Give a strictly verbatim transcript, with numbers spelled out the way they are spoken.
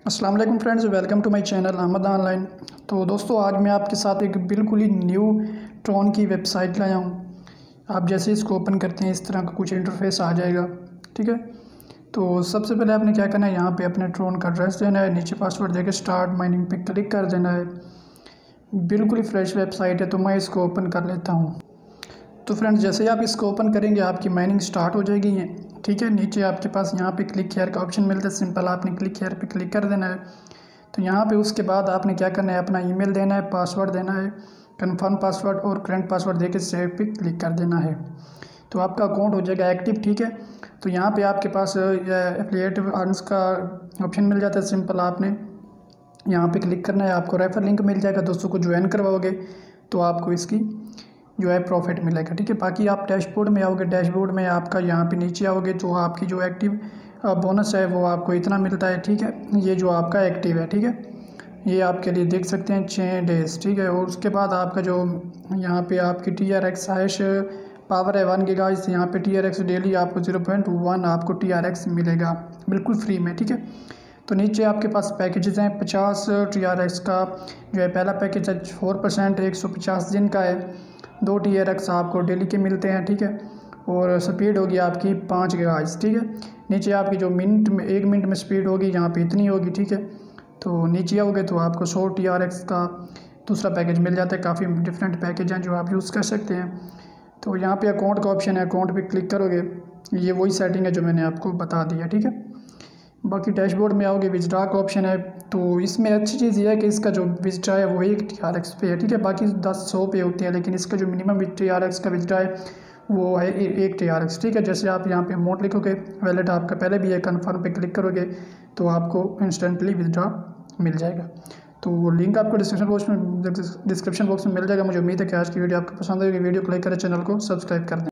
अस्सलाम वालेकुम friends, welcome to my channel Ahmad online. तो दोस्तों, आज मैं आपके साथ एक बिल्कुल ही न्यू ट्रॉन की वेबसाइट लाया हूँ। आप जैसे इसको ओपन करते हैं इस तरह का कुछ इंटरफेस आ जाएगा। ठीक है, तो सबसे पहले आपने क्या करना है, यहाँ पे अपने ट्रॉन का एड्रेस देना है, नीचे पासवर्ड देकर स्टार्ट माइनिंग पे क्लिक कर देना है। बिल्कुल ही फ्रेश वेबसाइट है, तो मैं इसको ओपन कर लेता हूँ। तो फ्रेंड्स, जैसे ही आप इसको ओपन करेंगे आपकी माइनिंग स्टार्ट हो जाएगी है। ठीक है, नीचे आपके पास यहाँ पे क्लिक हेयर का ऑप्शन मिलता है, सिंपल आपने क्लिक हेयर पे क्लिक कर देना है। तो यहाँ पे उसके बाद आपने क्या करना है, अपना ईमेल देना है, पासवर्ड देना है, कंफर्म पासवर्ड और करंट पासवर्ड देके सेव पे क्लिक कर देना है। तो आपका अकाउंट हो जाएगा एक्टिव। ठीक है, तो यहाँ पे आपके पास एफिलिएट अर्न्स का ऑप्शन मिल जाता है, सिंपल आपने यहाँ पे क्लिक करना है, आपको रेफर लिंक मिल जाएगा। दोस्तों को ज्वाइन करवाओगे तो आपको इसकी जो है प्रॉफिट मिलेगा। ठीक है, बाकी आप डैशबोर्ड में आओगे, डैशबोर्ड में आपका यहाँ पे नीचे आओगे तो आपकी जो एक्टिव बोनस है वो आपको इतना मिलता है। ठीक है, ये जो आपका एक्टिव है, ठीक है, ये आपके लिए देख सकते हैं छः डेज। ठीक है, और उसके बाद आपका जो यहाँ पे आपकी T R X hash power है वन गीगा, इस यहाँ पे टी आर एक्स डेली आपको जीरो पॉइंट वन आपको टी आर एक्स मिलेगा बिल्कुल फ्री में। ठीक है, तो नीचे आपके पास पैकेजेस हैं, पचास टी आर एक्स का जो है पहला पैकेज है फोर परसेंट एक सौ पचास दिन का है, दो टी आर एक्स आपको डेली के मिलते हैं। ठीक है, और स्पीड होगी आपकी पाँच गीगाहर्ट्ज़। ठीक है, नीचे आपकी जो मिनट में एक मिनट में स्पीड होगी यहाँ पे इतनी होगी। ठीक है, तो नीचे आओगे तो आपको सौ टी आर एक्स का दूसरा पैकेज मिल जाता है। काफ़ी डिफरेंट पैकेज हैं जो आप यूज़ कर सकते हैं। तो यहाँ पे अकाउंट का ऑप्शन है, अकाउंट पे क्लिक करोगे, ये वही सेटिंग है जो मैंने आपको बता दिया। ठीक है, बाकी डैशबोर्ड में आओगे, विथड्रा का ऑप्शन है। तो इसमें अच्छी चीज़ ये है कि इसका जो विथड्रा है वो एक टी आर एक्स पे है। ठीक है, बाकी दस सौ पे होते हैं, लेकिन इसका जो मिनिमम टी आर एक्स का विथड्रा है वो है एक टी आर एक्स। ठीक है, जैसे आप यहाँ पे अमाउंट लिखोगे, वैलेट आपका पहले भी है, कन्फर्म पे क्लिक करोगे तो आपको इंस्टेंटली विथड्रा मिल जाएगा। तो वो लिंक आपको डिस्क्रिप्शन बॉक्स में डिस्क्रिप्शन बॉक्स में मिल जाएगा। मुझे उम्मीद है कि आज की वीडियो आपको पसंद आएगी। वीडियो को लाइक करें, चैनल को सब्सक्राइब कर दें।